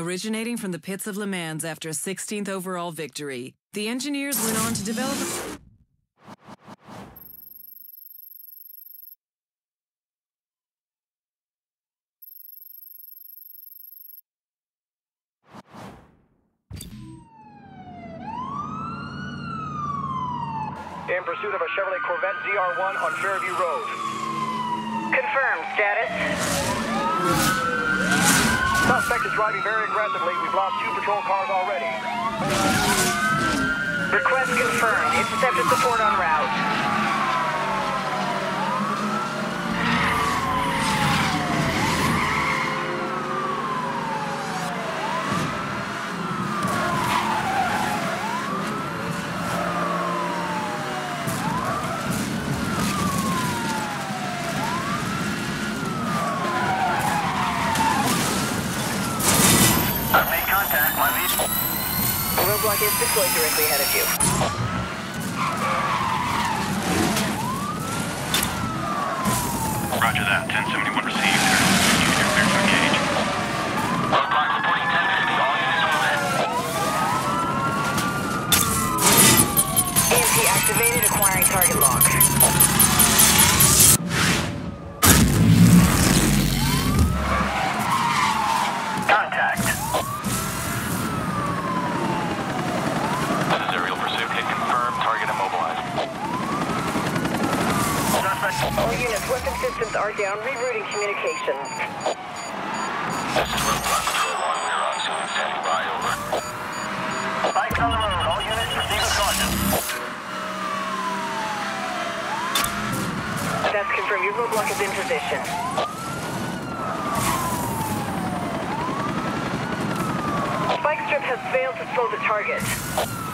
Originating from the pits of Le Mans after a 16th overall victory, the engineers went on to develop in pursuit of a Chevrolet Corvette ZR1 on Fairview Road. Confirmed. Status? Suspect is driving very aggressively. We've lost 2 patrol cars already. Request confirmed. Intercepted support en route. Roadblock is deployed directly ahead of you. Roger that. 1071 received. You're clear to engage. Roadblock reporting 1050. All units on red. EMP activated. Acquiring target lock. All units, weapon systems are down. Rerouting communications. This is Roadblock Patrol 1. We are on scene. Standing by. Over. Spikes on the road. All units proceed with caution. That's confirmed. Your roadblock is in position. Spike strip has failed to slow the target.